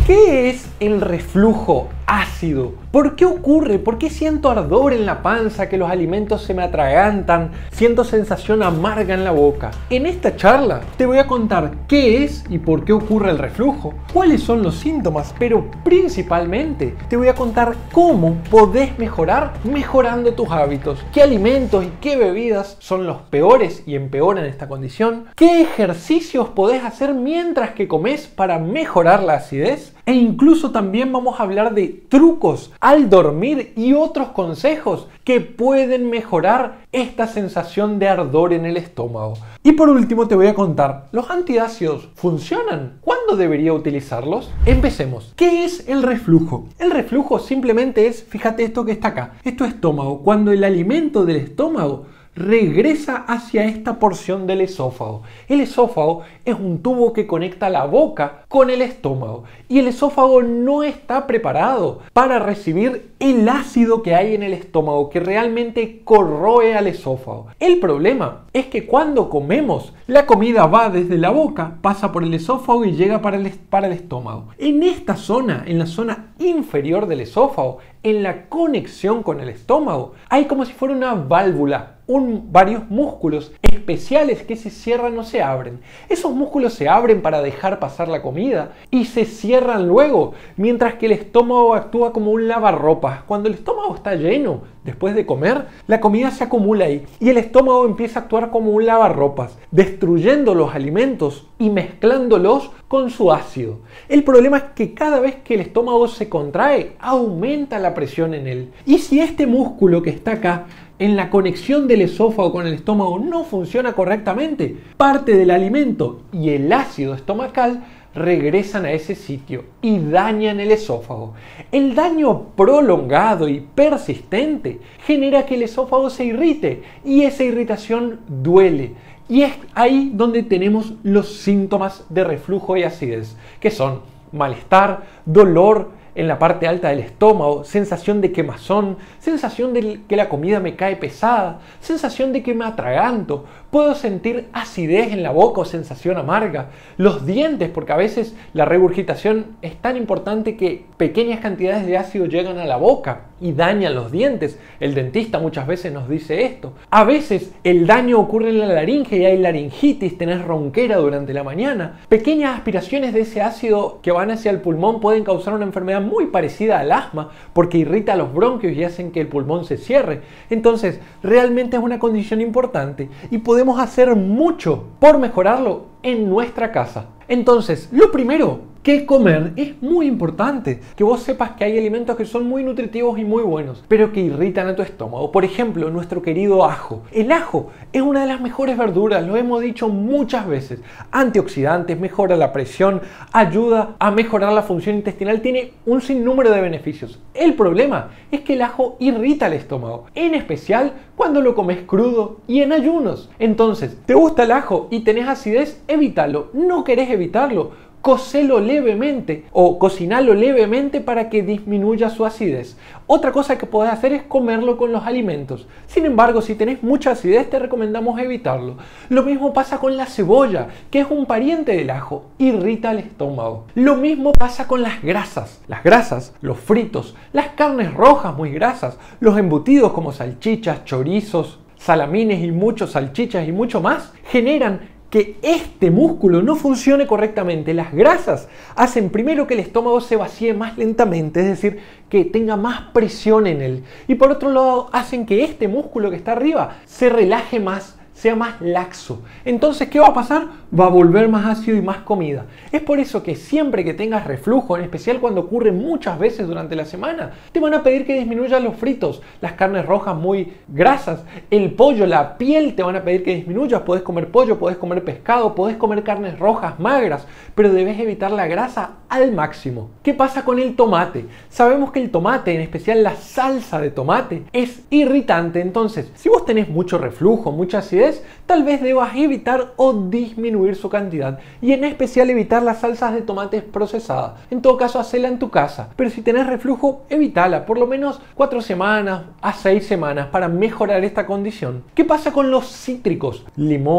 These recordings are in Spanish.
¿Qué es el reflujo ácido? ¿Por qué ocurre? ¿Por qué siento ardor en la panza, que los alimentos se me atragantan? Siento sensación amarga en la boca. En esta charla te voy a contar qué es y por qué ocurre el reflujo, cuáles son los síntomas, pero principalmente te voy a contar cómo podés mejorar mejorando tus hábitos, qué alimentos y qué bebidas son los peores y empeoran esta condición, qué ejercicios podés hacer mientras que comes para mejorar la acidez, e incluso también vamos a hablar de trucos al dormir y otros consejos que pueden mejorar esta sensación de ardor en el estómago. Y por último te voy a contar, ¿los antiácidos funcionan? ¿Cuándo debería utilizarlos? Empecemos. ¿Qué es el reflujo? El reflujo simplemente es, fíjate esto que está acá, esto es estómago, cuando el alimento del estómago regresa hacia esta porción del esófago. El esófago es un tubo que conecta la boca con el estómago y el esófago no está preparado para recibir el ácido que hay en el estómago, que realmente corroe al esófago. El problema es que cuando comemos, la comida va desde la boca, pasa por el esófago y llega para el estómago. En esta zona, en la zona inferior del esófago, en la conexión con el estómago, hay como si fuera una válvula, varios músculos especiales que se cierran o se abren. Esos músculos se abren para dejar pasar la comida y se cierran luego, mientras que el estómago actúa como un lavarropas. Cuando el estómago está lleno, después de comer, la comida se acumula ahí y el estómago empieza a actuar como un lavarropas, destruyendo los alimentos y mezclándolos con su ácido. El problema es que cada vez que el estómago se contrae, aumenta la presión en él. Y si este músculo que está acá, en la conexión del esófago con el estómago, no funciona correctamente, parte del alimento y el ácido estomacal regresan a ese sitio y dañan el esófago. El daño prolongado y persistente genera que el esófago se irrite y esa irritación duele. Y es ahí donde tenemos los síntomas de reflujo y acidez, que son malestar, dolor en la parte alta del estómago, sensación de quemazón, sensación de que la comida me cae pesada, sensación de que me atraganto, puedo sentir acidez en la boca o sensación amarga, los dientes, porque a veces la regurgitación es tan importante que pequeñas cantidades de ácido llegan a la boca y dañan los dientes. El dentista muchas veces nos dice esto. A veces el daño ocurre en la laringe y hay laringitis, tenés ronquera durante la mañana. Pequeñas aspiraciones de ese ácido que van hacia el pulmón pueden causar una enfermedad muy parecida al asma porque irrita los bronquios y hacen que el pulmón se cierre. Entonces, realmente es una condición importante y podemos hacer mucho por mejorarlo en nuestra casa. Entonces, lo primero, ¿qué comer? Es muy importante que vos sepas que hay alimentos que son muy nutritivos y muy buenos, pero que irritan a tu estómago. Por ejemplo, nuestro querido ajo. El ajo es una de las mejores verduras, lo hemos dicho muchas veces. Antioxidantes, mejora la presión, ayuda a mejorar la función intestinal, tiene un sinnúmero de beneficios. El problema es que el ajo irrita el estómago, en especial cuando lo comes crudo y en ayunos. Entonces, ¿te gusta el ajo y tenés acidez? Evítalo. ¿No querés evitarlo? Cocelo levemente o cocinalo levemente para que disminuya su acidez. Otra cosa que podés hacer es comerlo con los alimentos. Sin embargo, si tenés mucha acidez, te recomendamos evitarlo. Lo mismo pasa con la cebolla, que es un pariente del ajo, irrita el estómago. Lo mismo pasa con las grasas. Las grasas, los fritos, las carnes rojas muy grasas, los embutidos como salchichas, chorizos, salamines y muchos salchichas y mucho más, generan que este músculo no funcione correctamente. Las grasas hacen primero que el estómago se vacíe más lentamente, es decir, que tenga más presión en él. Y por otro lado, hacen que este músculo que está arriba se relaje más, sea más laxo. Entonces, ¿qué va a pasar? Va a volver más ácido y más comida. Es por eso que siempre que tengas reflujo, en especial cuando ocurre muchas veces durante la semana, te van a pedir que disminuyas los fritos, las carnes rojas muy grasas, el pollo, la piel te van a pedir que disminuyas. Podés comer pollo, podés comer pescado, podés comer carnes rojas magras, pero debes evitar la grasa al máximo. ¿Qué pasa con el tomate? Sabemos que el tomate, en especial la salsa de tomate, es irritante. Entonces, si vos tenés mucho reflujo, mucha acidez, tal vez debas evitar o disminuir su cantidad y en especial evitar las salsas de tomates procesadas. En todo caso, hacela en tu casa, pero si tenés reflujo, evítala por lo menos 4 semanas a 6 semanas para mejorar esta condición. ¿Qué pasa con los cítricos? Limón,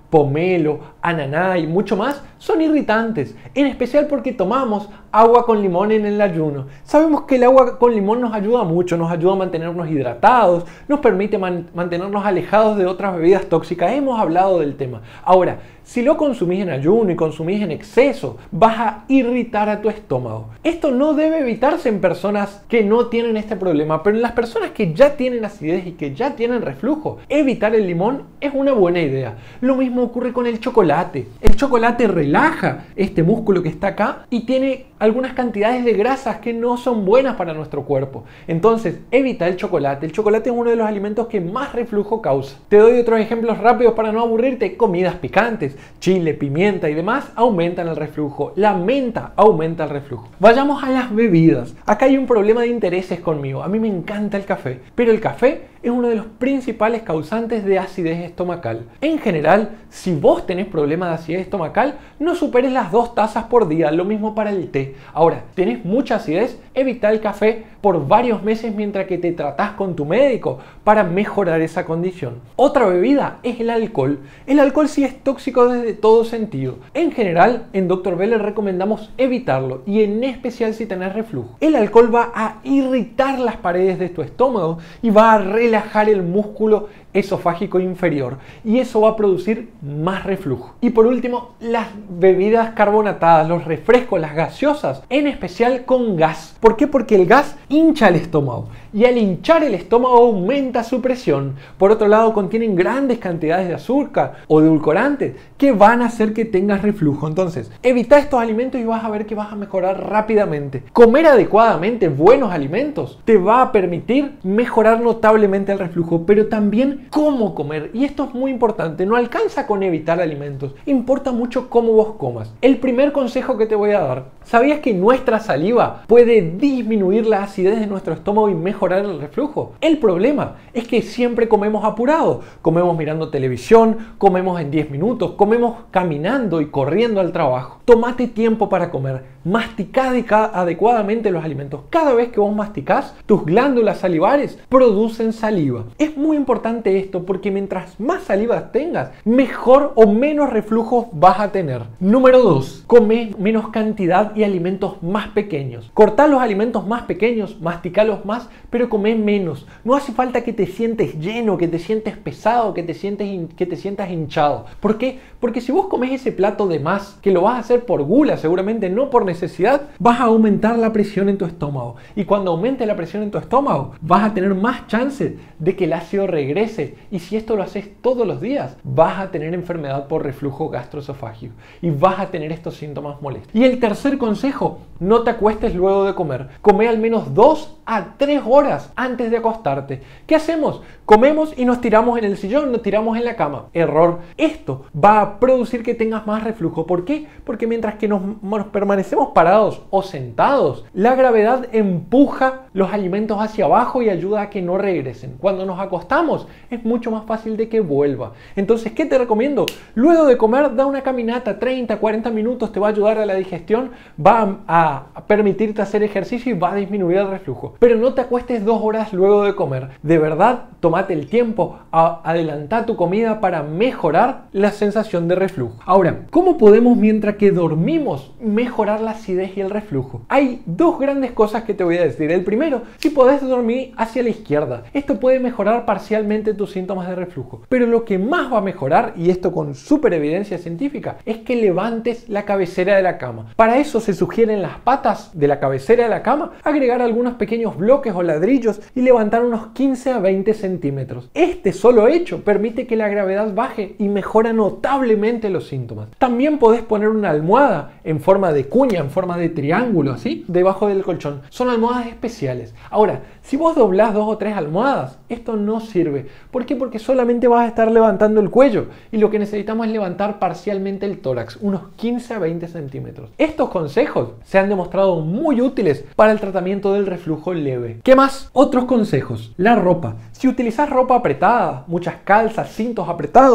pomelo, ananá y mucho más son irritantes, en especial porque tomamos agua con limón en el ayuno. Sabemos que el agua con limón nos ayuda mucho, nos ayuda a mantenernos hidratados, nos permite mantenernos alejados de otras bebidas tóxicas. Hemos hablado del tema. Ahora, si lo consumís en ayuno y consumís en exceso, vas a irritar a tu estómago. Esto no debe evitarse en personas que no tienen este problema, pero en las personas que ya tienen acidez y que ya tienen reflujo, evitar el limón es una buena idea. Lo mismo ocurre con el chocolate. El chocolate relaja este músculo que está acá y tiene algunas cantidades de grasas que no son buenas para nuestro cuerpo. Entonces, evita el chocolate. El chocolate es uno de los alimentos que más reflujo causa. Te doy otros ejemplos rápidos para no aburrirte. Comidas picantes, chile, pimienta y demás aumentan el reflujo. La menta aumenta el reflujo. Vayamos a las bebidas. Acá hay un problema de intereses conmigo. A mí me encanta el café, pero el café es uno de los principales causantes de acidez estomacal. En general, si vos tenés problemas de acidez estomacal, no superes las 2 tazas por día, lo mismo para el té. Ahora, tenés mucha acidez, evita el café por varios meses mientras que te tratás con tu médico para mejorar esa condición. Otra bebida es el alcohol. El alcohol sí es tóxico desde todo sentido. En general, en Dr. Bell recomendamos evitarlo y en especial si tenés reflujo. El alcohol va a irritar las paredes de tu estómago y va a relajar el músculo esofágico inferior y eso va a producir más reflujo. Y por último, las bebidas carbonatadas, los refrescos, las gaseosas, en especial con gas. ¿Por qué? Porque el gas hincha el estómago y al hinchar el estómago aumenta su presión. Por otro lado, contienen grandes cantidades de azúcar o de edulcorantes que van a hacer que tengas reflujo. Entonces, evita estos alimentos y vas a ver que vas a mejorar rápidamente. Comer adecuadamente buenos alimentos te va a permitir mejorar notablemente el reflujo, pero también cómo comer. Y esto es muy importante. No alcanza con evitar alimentos. Importa mucho cómo vos comas. El primer consejo que te voy a dar. ¿Sabías que nuestra saliva puede disminuir la acidez de nuestro estómago y mejorar el reflujo? El problema es que siempre comemos apurado. Comemos mirando televisión, comemos en 10 minutos, comemos caminando y corriendo al trabajo. Tómate tiempo para comer. Masticad adecuadamente los alimentos. Cada vez que vos masticás, tus glándulas salivares producen saliva. Es muy importante esto porque mientras más saliva tengas, mejor o menos reflujo vas a tener. Número 2. Come menos cantidad y alimentos más pequeños. Cortá los alimentos más pequeños, masticalos más, pero come menos. No hace falta que te sientes lleno, que te sientes pesado, que te sientas hinchado. ¿Por qué? Porque si vos comes ese plato de más, que lo vas a hacer por gula seguramente, no por necesidad, vas a aumentar la presión en tu estómago. Y cuando aumente la presión en tu estómago, vas a tener más chances de que el ácido regrese. Y si esto lo haces todos los días, vas a tener enfermedad por reflujo gastroesofágico y vas a tener estos síntomas molestos. Y el tercer consejo, no te acuestes luego de comer. Come al menos 2 a 3 horas antes de acostarte. ¿Qué hacemos? Comemos y nos tiramos en el sillón, nos tiramos en la cama. Error. Esto va a producir que tengas más reflujo. ¿Por qué? Porque mientras que nos permanecemos parados o sentados, la gravedad empuja los alimentos hacia abajo y ayuda a que no regresen. Cuando nos acostamos es mucho más fácil de que vuelva. Entonces, ¿qué te recomiendo? Luego de comer, da una caminata, 30, 40 minutos, te va a ayudar a la digestión, va a permitirte hacer ejercicio y va a disminuir el reflujo. Pero no te acuestes 2 horas luego de comer. De verdad, tómate el tiempo, adelanta tu comida para mejorar la sensación de reflujo. Ahora, ¿cómo podemos mientras que dormimos mejorar la acidez y el reflujo? Hay 2 grandes cosas que te voy a decir. El primero, si podés dormir hacia la izquierda. Esto puede mejorar parcialmente tus síntomas de reflujo. Pero lo que más va a mejorar, y esto con súper evidencia científica, es que levantes la cabecera de la cama. Para eso se sugieren las patas de la cabecera de la cama, agregar algunos pequeños bloques o ladrillos y levantar unos 15 a 20 centímetros. Este solo hecho permite que la gravedad baje y mejora notablemente los síntomas. También podés poner una almohada en forma de cuña, en forma de triángulo, así, debajo del colchón. Son almohadas especiales. Ahora, si vos doblás 2 o 3 almohadas, esto no sirve. ¿Por qué? Porque solamente vas a estar levantando el cuello y lo que necesitamos es levantar parcialmente el tórax, unos 15 a 20 centímetros. Estos consejos se han demostrado muy útiles para el tratamiento del reflujo leve. ¿Qué más? Otros consejos. La ropa. Si utilizas ropa apretada, muchas calzas, cintos apretados,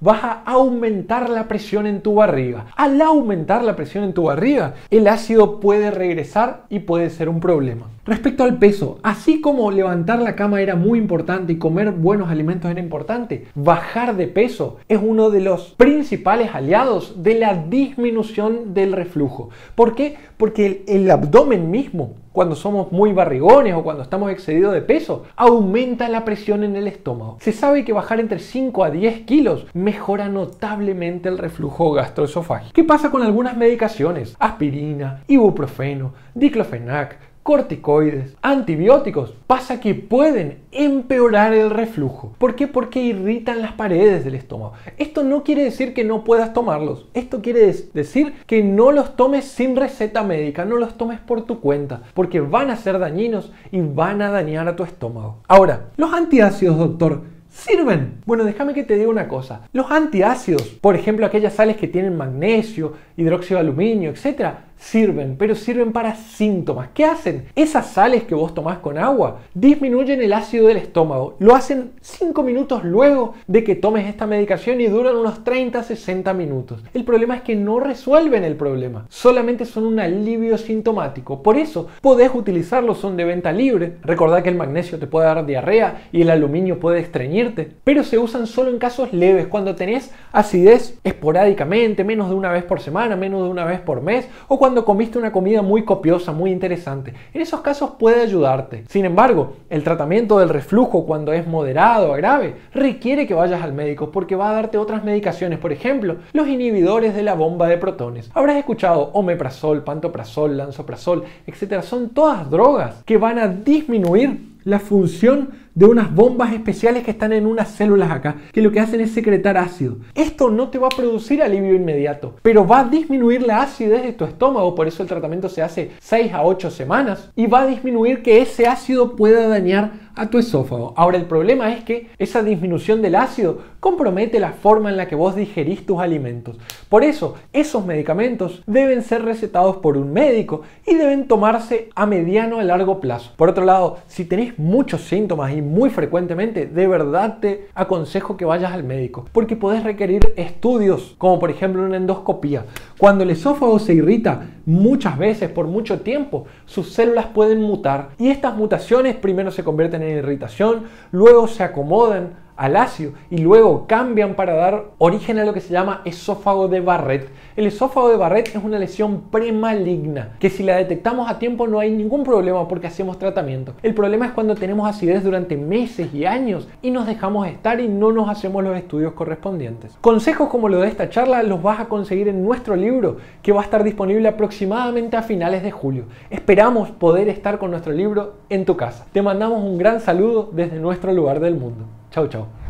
vas a aumentar la presión en tu barriga. Al aumentar la presión en tu barriga, el ácido puede regresar y puede ser un problema. Respecto al peso, así como levantar la cama era muy importante y comer buenos alimentos era importante, bajar de peso es uno de los principales aliados de la disminución del reflujo. ¿Por qué? Porque el abdomen mismo, cuando somos muy barrigones o cuando estamos excedidos de peso, aumenta la presión en el estómago. Se sabe que bajar entre 5 a 10 kilos mejora notablemente el reflujo gastroesofágico. ¿Qué pasa con algunas medicaciones? Aspirina, ibuprofeno, diclofenac, corticoides, antibióticos, pasa que pueden empeorar el reflujo. ¿Por qué? Porque irritan las paredes del estómago. Esto no quiere decir que no puedas tomarlos. Esto quiere decir que no los tomes sin receta médica, no los tomes por tu cuenta, porque van a ser dañinos y van a dañar a tu estómago. Ahora, los antiácidos, doctor, ¿sirven? Bueno, déjame que te diga una cosa. Los antiácidos, por ejemplo, aquellas sales que tienen magnesio, hidróxido de aluminio, etc., sirven, pero sirven para síntomas. ¿Qué hacen? Esas sales que vos tomás con agua disminuyen el ácido del estómago. Lo hacen 5 minutos luego de que tomes esta medicación y duran unos 30-60 minutos. El problema es que no resuelven el problema, solamente son un alivio sintomático. Por eso podés utilizarlos, son de venta libre. Recordá que el magnesio te puede dar diarrea y el aluminio puede estreñirte, pero se usan solo en casos leves, cuando tenés acidez esporádicamente, menos de una vez por semana, menos de una vez por mes, o cuando comiste una comida muy copiosa, muy interesante. En esos casos puede ayudarte. Sin embargo, el tratamiento del reflujo, cuando es moderado o grave, requiere que vayas al médico porque va a darte otras medicaciones. Por ejemplo, los inhibidores de la bomba de protones. Habrás escuchado omeprazol, pantoprazol, lansoprazol, etc. Son todas drogas que van a disminuir la función de unas bombas especiales que están en unas células acá, que lo que hacen es secretar ácido. Esto no te va a producir alivio inmediato, pero va a disminuir la acidez de tu estómago, por eso el tratamiento se hace 6 a 8 semanas, y va a disminuir que ese ácido pueda dañar a tu esófago. Ahora, el problema es que esa disminución del ácido compromete la forma en la que vos digerís tus alimentos. Por eso, esos medicamentos deben ser recetados por un médico y deben tomarse a mediano a largo plazo. Por otro lado, si tenés muchos síntomas y muy frecuentemente, de verdad te aconsejo que vayas al médico, porque podés requerir estudios, como por ejemplo una endoscopía. Cuando el esófago se irrita muchas veces por mucho tiempo, sus células pueden mutar, y estas mutaciones primero se convierten en irritación, luego se acomodan al ácido y luego cambian para dar origen a lo que se llama esófago de Barrett. El esófago de Barrett es una lesión premaligna que, si la detectamos a tiempo, no hay ningún problema porque hacemos tratamiento. El problema es cuando tenemos acidez durante meses y años y nos dejamos estar y no nos hacemos los estudios correspondientes. Consejos como lo de esta charla los vas a conseguir en nuestro libro, que va a estar disponible aproximadamente a finales de julio. Esperamos poder estar con nuestro libro en tu casa. Te mandamos un gran saludo desde nuestro lugar del mundo. Chau, chau.